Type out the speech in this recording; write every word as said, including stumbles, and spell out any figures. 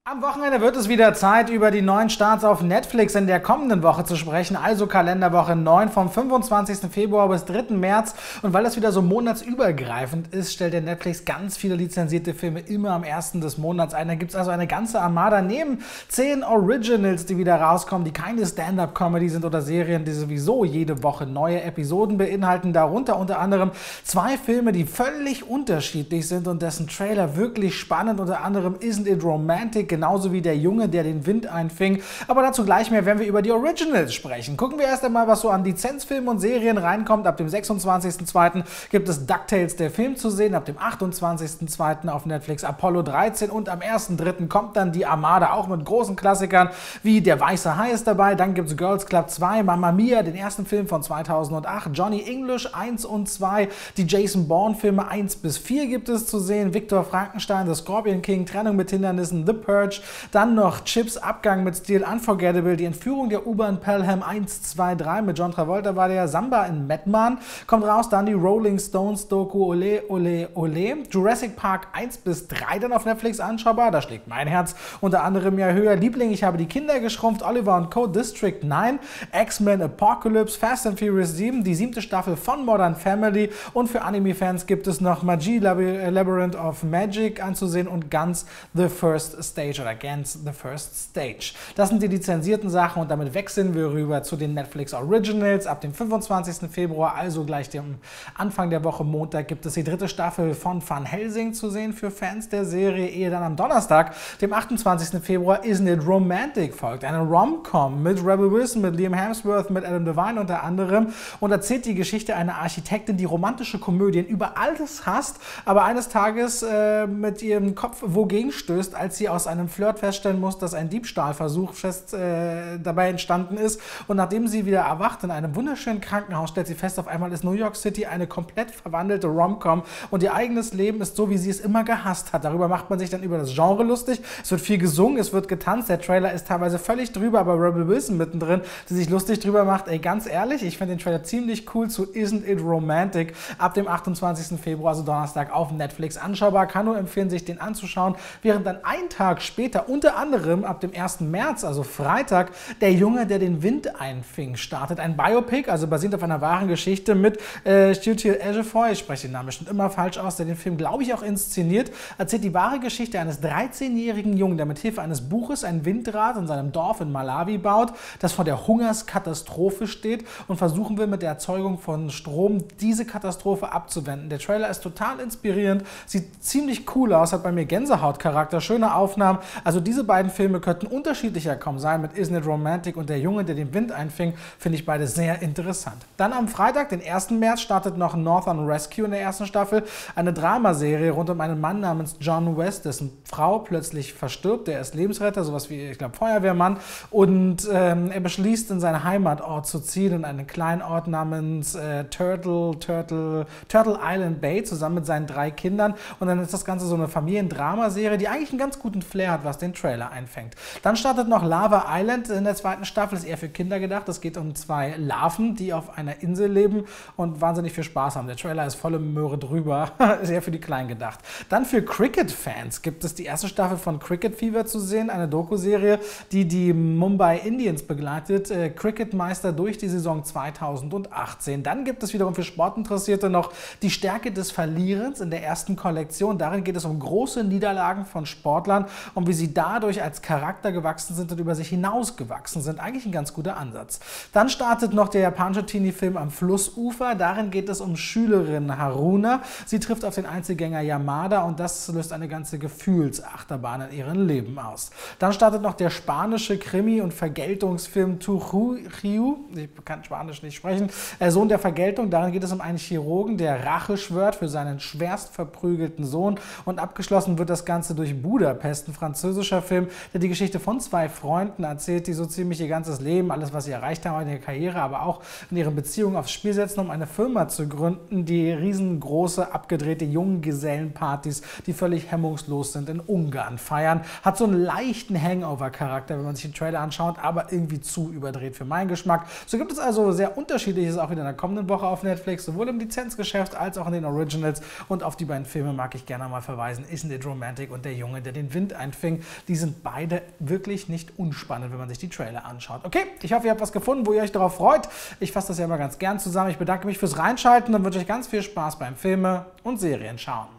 Am Wochenende wird es wieder Zeit, über die neuen Starts auf Netflix in der kommenden Woche zu sprechen, also Kalenderwoche neun vom fünfundzwanzigsten Februar bis dritten März. Und weil das wieder so monatsübergreifend ist, stellt der Netflix ganz viele lizenzierte Filme immer am ersten des Monats ein. Da gibt es also eine ganze Armada neben zehn Originals, die wieder rauskommen, die keine Stand-Up-Comedy sind oder Serien, die sowieso jede Woche neue Episoden beinhalten. Darunter unter anderem zwei Filme, die völlig unterschiedlich sind und dessen Trailer wirklich spannend. Unter anderem Isn't It Romantic? Genauso wie Der Junge, der den Wind einfing. Aber dazu gleich mehr, wenn wir über die Originals sprechen. Gucken wir erst einmal, was so an Lizenzfilmen und Serien reinkommt. Ab dem sechsundzwanzigsten zweiten gibt es DuckTales, der Film, zu sehen. Ab dem achtundzwanzigsten zweiten auf Netflix Apollo dreizehn. Und am ersten dritten kommt dann die Armada, auch mit großen Klassikern wie Der weiße Hai ist dabei. Dann gibt es Girls Club zwei, Mamma Mia, den ersten Film von zweitausendacht, Johnny English eins und zwei, die Jason Bourne-Filme eins bis vier gibt es zu sehen. Victor Frankenstein, The Scorpion King, Trennung mit Hindernissen, The Purge. Dann noch Chips, Abgang mit Stil, Unforgettable, die Entführung der U-Bahn Pelham eins, zwei, drei, mit John Travolta war der, Samba in Madman kommt raus, dann die Rolling Stones Doku Ole Ole Ole, Jurassic Park eins bis drei dann auf Netflix anschaubar, da schlägt mein Herz unter anderem ja höher. Liebling, ich habe die Kinder geschrumpft, Oliver und Co., District neun, X-Men Apocalypse, Fast and Furious sieben, die siebte Staffel von Modern Family und für Anime-Fans gibt es noch Magie, Labyrinth of Magic anzusehen und Guns The First Stage oder Gans The First Stage. Das sind die lizenzierten Sachen und damit wechseln wir rüber zu den Netflix Originals. Ab dem fünfundzwanzigsten Februar, also gleich dem Anfang der Woche Montag, gibt es die dritte Staffel von Van Helsing zu sehen für Fans der Serie, ehe dann am Donnerstag, dem achtundzwanzigsten Februar, Isn't It Romantic folgt. Eine Rom-Com mit Rebel Wilson, mit Liam Hemsworth, mit Adam Devine unter anderem und erzählt die Geschichte einer Architektin, die romantische Komödien über alles hasst, aber eines Tages äh, mit ihrem Kopf wogegen stößt, als sie aus einem Flirt feststellen muss, dass ein Diebstahlversuch fest äh, dabei entstanden ist. Und nachdem sie wieder erwacht in einem wunderschönen Krankenhaus, stellt sie fest, auf einmal ist New York City eine komplett verwandelte Rom-Com und ihr eigenes Leben ist so, wie sie es immer gehasst hat. Darüber macht man sich dann über das Genre lustig. Es wird viel gesungen, es wird getanzt. Der Trailer ist teilweise völlig drüber, aber Rebel Wilson mittendrin, die sich lustig drüber macht. Ey, ganz ehrlich, ich finde den Trailer ziemlich cool zu Isn't It Romantic. Ab dem achtundzwanzigsten Februar, also Donnerstag, auf Netflix anschaubar. Kann nur empfehlen, sich den anzuschauen, während dann ein Tag später unter anderem ab dem ersten März, also Freitag, Der Junge, der den Wind einfing, startet. Ein Biopic, also basierend auf einer wahren Geschichte mit äh, Chiwetel Ejiofor, ich spreche den Namen bestimmt immer falsch aus, der den Film, glaube ich, auch inszeniert, erzählt die wahre Geschichte eines dreizehnjährigen Jungen, der mit Hilfe eines Buches ein Windrad in seinem Dorf in Malawi baut, das vor der Hungerskatastrophe steht und versuchen will, mit der Erzeugung von Strom diese Katastrophe abzuwenden. Der Trailer ist total inspirierend, sieht ziemlich cool aus, hat bei mir Gänsehautcharakter, schöne Aufnahmen. Also diese beiden Filme könnten unterschiedlicher kaum sein mit Isn't It Romantic und Der Junge, der den Wind einfing, finde ich beide sehr interessant. Dann am Freitag, den ersten März, startet noch Northern Rescue in der ersten Staffel, eine Dramaserie rund um einen Mann namens John West, dessen Frau plötzlich verstirbt. Der ist Lebensretter, sowas wie, ich glaube, Feuerwehrmann, und ähm, er beschließt, in seinen Heimatort zu ziehen, in einen kleinen Ort namens äh, Turtle, Turtle, Turtle Island Bay, zusammen mit seinen drei Kindern, und dann ist das Ganze so eine Familiendramaserie, die eigentlich einen ganz guten Flair hat, was den Trailer einfängt. Dann startet noch Lava Island in der zweiten Staffel, ist eher für Kinder gedacht. Es geht um zwei Larven, die auf einer Insel leben und wahnsinnig viel Spaß haben. Der Trailer ist volle Möhre drüber, ist eher für die Kleinen gedacht. Dann für Cricket-Fans gibt es die erste Staffel von Cricket Fever zu sehen, eine Doku-Serie, die die Mumbai Indians begleitet, äh, Cricketmeister durch die Saison zweitausendachtzehn. Dann gibt es wiederum für Sportinteressierte noch Die Stärke des Verlierens in der ersten Kollektion. Darin geht es um große Niederlagen von Sportlern und wie sie dadurch als Charakter gewachsen sind und über sich hinausgewachsen sind. Eigentlich ein ganz guter Ansatz. Dann startet noch der japanische Teenie-Film Am Flussufer. Darin geht es um Schülerin Haruna. Sie trifft auf den Einzelgänger Yamada und das löst eine ganze Gefühlsachterbahn in ihrem Leben aus. Dann startet noch der spanische Krimi- und Vergeltungsfilm Trujillo. Ich kann Spanisch nicht sprechen. Der Sohn der Vergeltung. Darin geht es um einen Chirurgen, der Rache schwört für seinen schwerst verprügelten Sohn, und abgeschlossen wird das Ganze durch Budapest, ein französischer Film, der die Geschichte von zwei Freunden erzählt, die so ziemlich ihr ganzes Leben, alles, was sie erreicht haben in ihrer Karriere, aber auch in ihren Beziehungen aufs Spiel setzen, um eine Firma zu gründen, die riesengroße, abgedrehte Junggesellenpartys, die völlig hemmungslos sind, in Ungarn feiern. Hat so einen leichten Hangover-Charakter, wenn man sich den Trailer anschaut, aber irgendwie zu überdreht für meinen Geschmack. So gibt es also sehr unterschiedliches auch wieder in der kommenden Woche auf Netflix, sowohl im Lizenzgeschäft als auch in den Originals, und auf die beiden Filme mag ich gerne mal verweisen. Isn't It Romantic und Der Junge, der den Wind einfängt. anfing, die sind beide wirklich nicht unspannend, wenn man sich die Trailer anschaut. Okay, ich hoffe, ihr habt was gefunden, wo ihr euch darauf freut. Ich fasse das ja immer ganz gern zusammen. Ich bedanke mich fürs Reinschalten und wünsche euch ganz viel Spaß beim Filme und Serien schauen.